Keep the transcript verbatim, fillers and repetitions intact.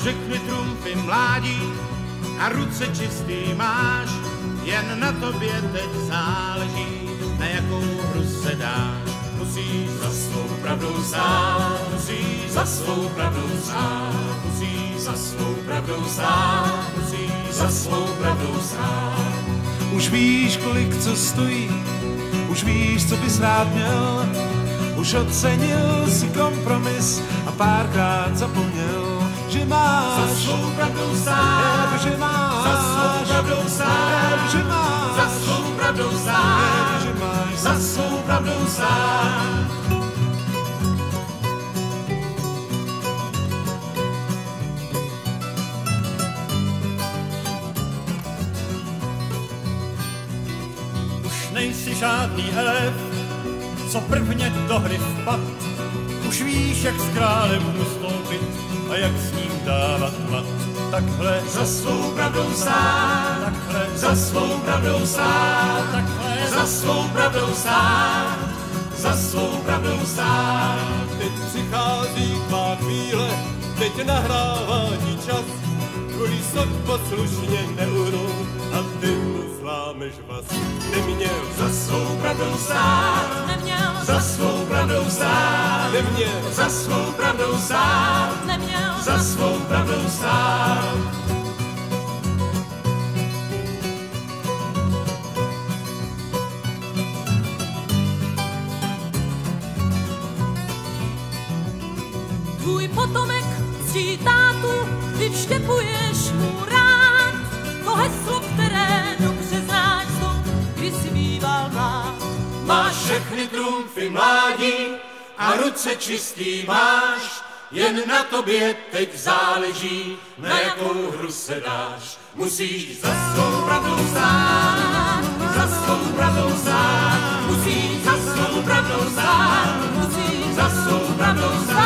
všechny trumfy mládí a ruce čistý máš, jen na tobě teď záleží, na jakou hru se dáš. Musíš za svou pravdou stát, musíš za svou pravdou stát, musíš za svou pravdou stát, musíš za svou pravdou stát. Už víš, kolik co stojí, už víš, co bys rád měl, už ocenil si kompromis a párkrát zapomněl, že máš za svou pravdou stát, že máš za svou pravdou stát, že máš za svou pravdou stát, že máš za svou pravdou stát. Už nejsi žádný elef, co prvně do hry vpad. Už víš, jak s králem ustoupit a jak s ním dávat mat. Takhle za svou pravdou stát, takhle za svou pravdou stát, takhle za svou pravdou stát, za svou pravdou stát. Teď přichází tvá chvíle, teď nahrává ti čas, kvůli sok poslušně neuhnou a ty mu zlámeš vás. Neměl za svou pravdou stát, neměl za svou pravdou stát, neměl za svou pravdou stát, neměl za svou pravdou stát. Tvůj potomek ctí tátu, ty vštěpuješ mu rád. To heslo, které dobře znáš, to, kdy jsi býval mlád. Máš všechny trumfy mládí a ruce čistý máš, jen na tobě teď záleží, na jakou hru se dáš. Musíš za svou pravdou stát, za svou pravdou stát, musíš za svou pravdou stát, musíš za svou pravdou stát.